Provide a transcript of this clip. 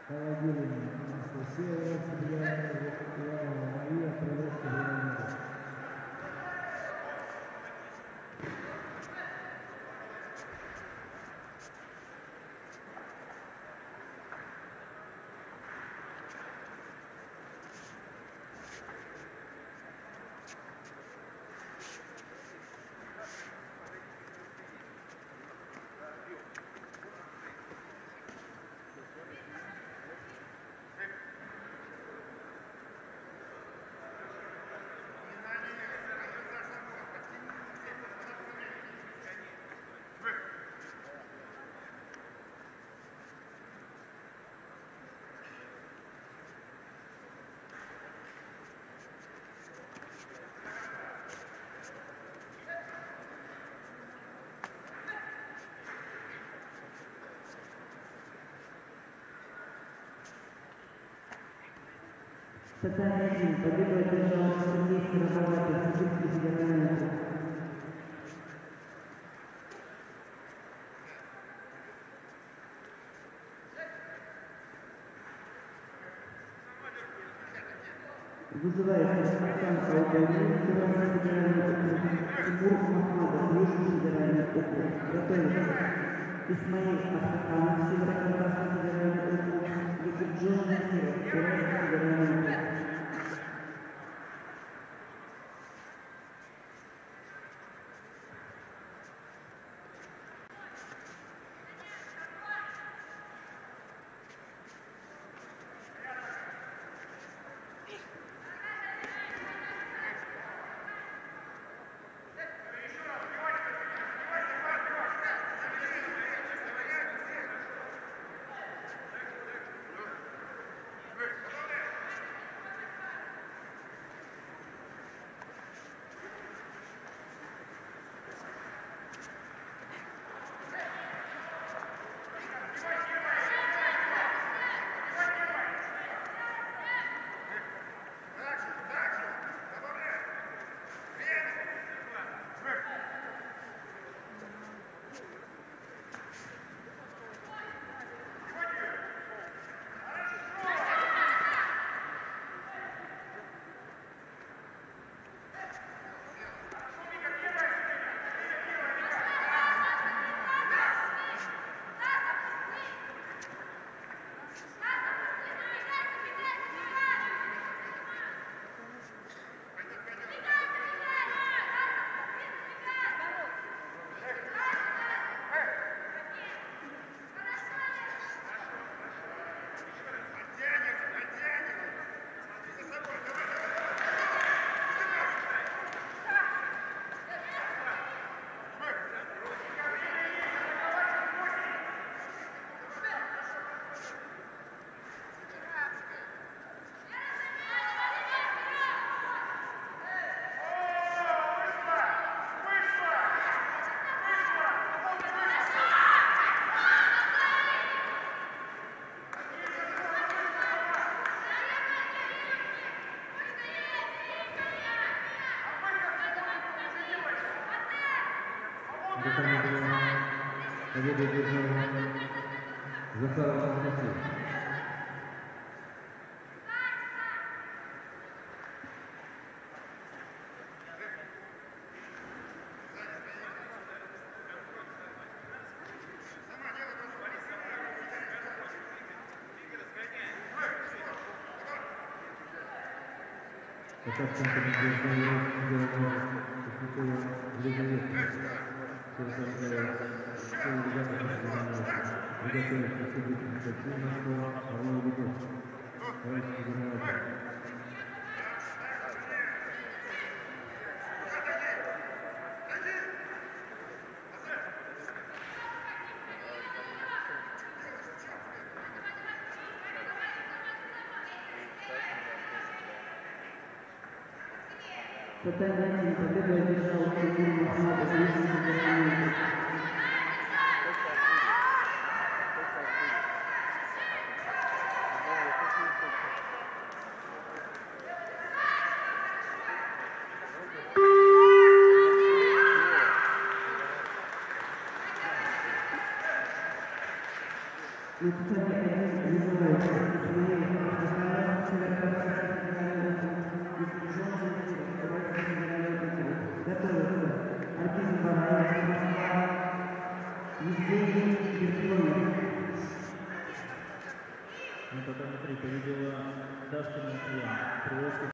Холодильник, Анастасия, Иванова Мария, Прорецкая Вероника. Татьяна Один, победу одержал Сергей Скоробогатый, Сибирский федеральный округ. Вызывается Сан Албани, Федеральный округ, Тимур Махмадов, Южный федеральный округ. Готовится Исмаил Ахтаханов, Северокавказский федеральный округ, Якубджон Насиров, Уральский федеральный округ. Победу одержала Захарова Анастасия. Татарском Татьяна Один, победу одержал Тимур Махмадов, Южный федеральный округ. Испытание 1 вызывается Исмаил Ахтаханов, Северокавказский федеральный округ, Ефрежон Земфиров, Уральский федеральный округ. Готовится Арбиз Бараев, Москва, Евгений Бертонов. На татами 3 победила Дашкина Илья.